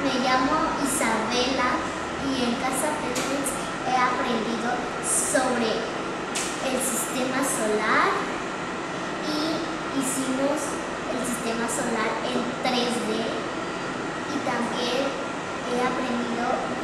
Me llamo Isabela y en Casa Telmex he aprendido sobre el sistema solar y hicimos el sistema solar en 3D y también he aprendido